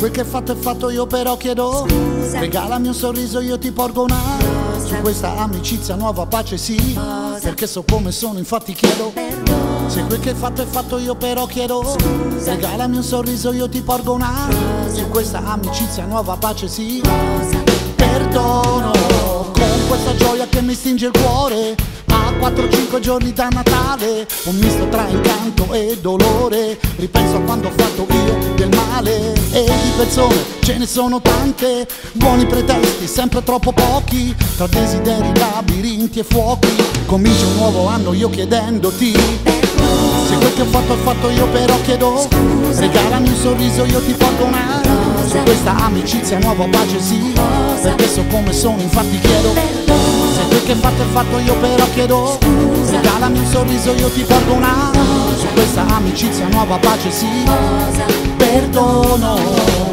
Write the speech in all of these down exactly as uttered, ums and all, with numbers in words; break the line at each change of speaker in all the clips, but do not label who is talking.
quel che è fatto è fatto, io però chiedo scusa. Regalami un sorriso, io ti porgo una rosa. Su questa amicizia nuova pace sì, cosa? Perché so come sono, infatti chiedo perdono. Se quel che è fatto è fatto, io però chiedo scusa. Regalami un sorriso, io ti porgo una rosa. Su questa amicizia nuova pace sì, cosa? Perdono. Con questa gioia che mi stringe il cuore, a quattro cinque giorni da Natale, un misto tra incanto e dolore. Ripenso a quando ho fatto io del male, e di persone ce ne sono tante, buoni pretesti sempre troppo pochi, tra desideri, labirinti e fuochi. Comincia un nuovo anno io chiedendoti se quel che ho fatto è fatto, io però chiedo scusa. Regalami un sorriso, io ti porgo una rosa. Su questa amicizia nuova pace sì, cosa? Perché so come sono, infatti chiedo perdono. Se quel che è fatto è fatto, io però chiedo scusa. Regalami un sorriso, io ti porgo una rosa. Su questa amicizia nuova pace sì, cosa? Perdono.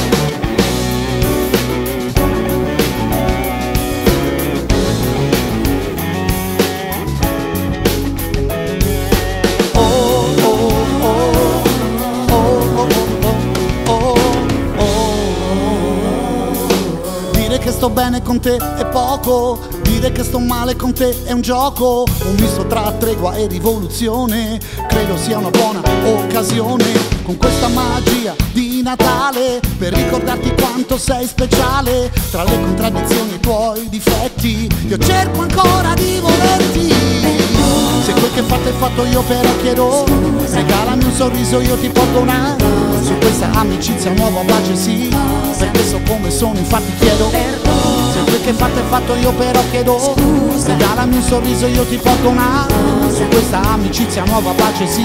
Dire che sto bene con te è poco, dire che sto male con te è un gioco, un misto tra tregua e rivoluzione. Credo sia una buona occasione, con questa magia di Natale, per ricordarti quanto sei speciale. Tra le contraddizioni e i tuoi difetti, io cerco ancora di volerti. Se quel che è fatto è fatto, io però chiedo scusa. Regalami un sorriso, io ti porgo una rosa. Su questa amicizia nuova pace sì, perché so come sono, infatti chiedo perdono. Se quel che è fatto è fatto, io però chiedo scusa. Regalami un sorriso, io ti porgo una rosa. Su questa amicizia nuova pace sì,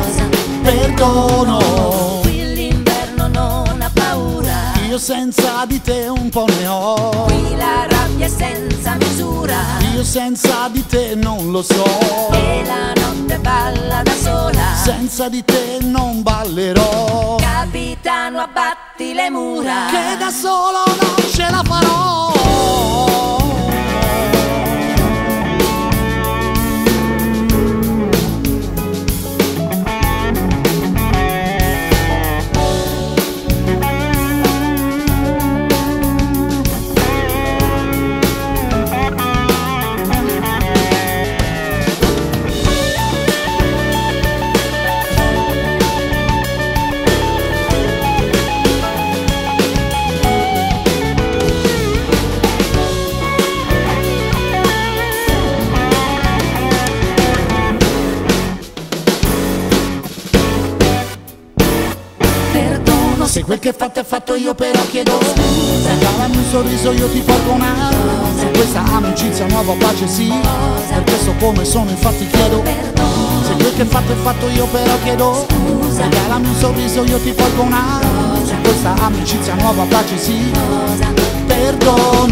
perdono.
Qui l'inverno non ha paura,
io senza di te un po' ne ho.
qui la rabbia è senza misura,
Io senza di te non lo so.
e la notte balla da sola.
Senza di te non ballerò,
Capitano, abbatti le mura,
che da solo non ce la farò. Se quel che è fatto è fatto, io però chiedo scusa. Regalami un sorriso, io ti porgo una rosa. Su questa amicizia nuova pace sì, perché so come sono, infatti chiedo perdono. Se quel che è fatto è fatto, io però chiedo scusa. Regalami un sorriso, io ti porgo una rosa. Su questa amicizia nuova pace sì, perdono.